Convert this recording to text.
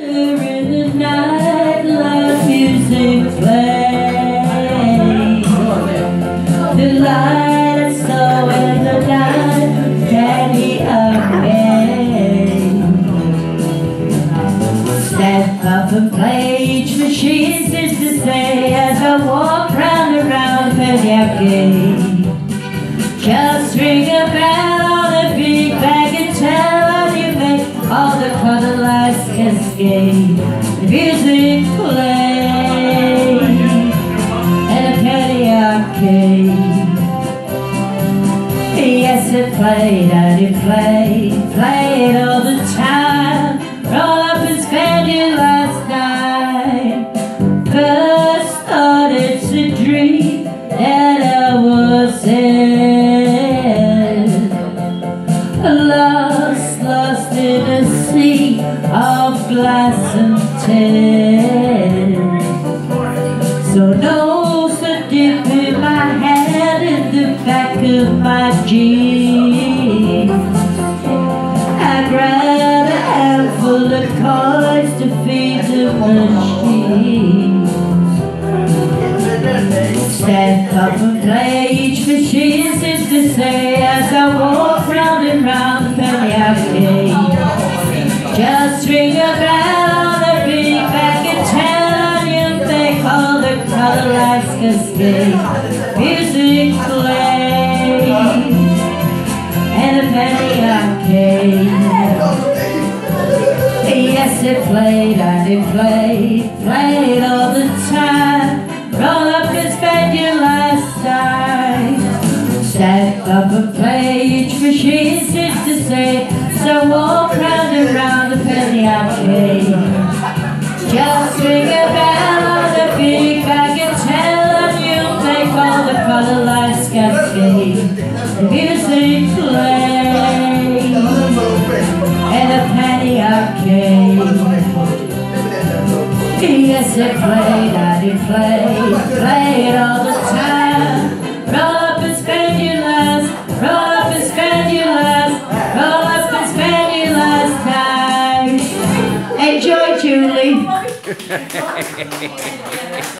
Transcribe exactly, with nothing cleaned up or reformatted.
in the night, loud music plays. The light I saw in the night, candy again. Step up and play machines is to say as I walk round and round Penny Arcade. Just ring a bell on a big bag and tell how you make all the color lights cascade. The music plays in a Penny Arcade. Yes, it played and it played, played all the time. Roll up and spend your last night. First thought it's a dream that I was in. Lost, lost in a sea of glass and tin. So nose a dip in my hand in the back of my jeans. I grabbed a handful of coins to feed the machines. Step up and play each machine seems to say as I walk round and round the Penny Arcade. Just ring a bell on the big back and tell on you make all the color lights cascade. Music plays in a Penny Arcade. Yes, it played and it played, played all the time. Roll up and spend your last night. Step up and play each machine seems to say, so walk round and round the Penny Arcade. Just ring a bell on the big bag and tell them you'll make all the color lights cascade. The music plays in a Penny Arcade. Yes, it played and it played, played all the time. Roll up and spend your last, roll up and spend your last, roll up and spend your last night. Enjoy, Julie.